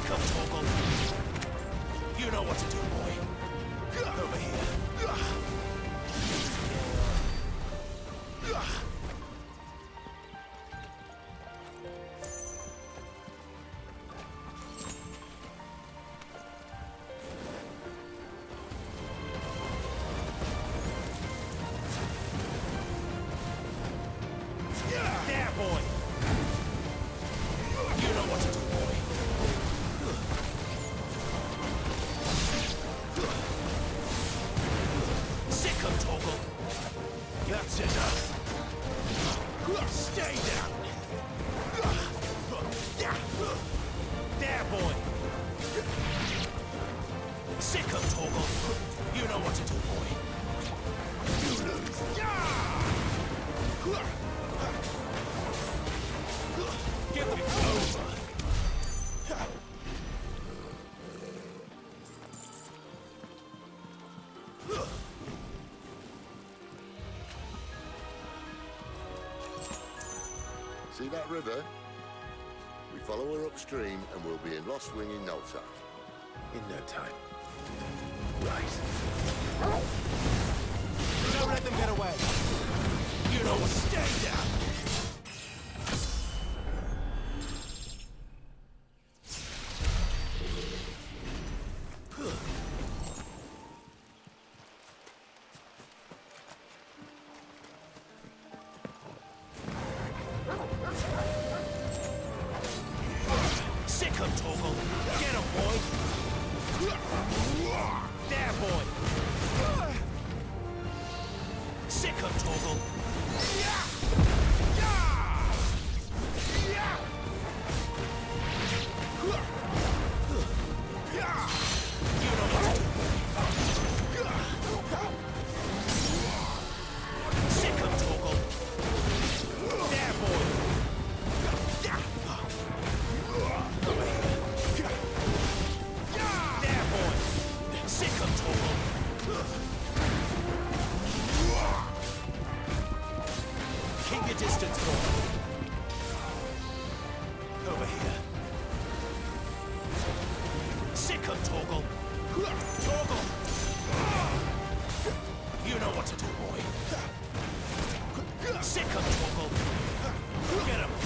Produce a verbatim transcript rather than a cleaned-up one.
Sick of Toggle. You know what to do, boy. Over here. There, boy. You know what to do, boy. Sick of Toggle. That's enough. Stay down. There, boy. Sick of Toggle. You know what to do, boy. You lose. Get it over. See that river? We follow her upstream and we'll be in Lost Wing in no time. In no time. Right. Don't let them get away. You know what? Stay down. Sick of Toggle. Get him, boy. There, boy. Sick of Toggle. You know what to do. Sick of Toggle. There, boy. There, boy. Sick of Toggle. Keep your distance, boy. Over here. Sick of Toggle. Toggle. You know what to do, boy. Sick of Toggle. Get him.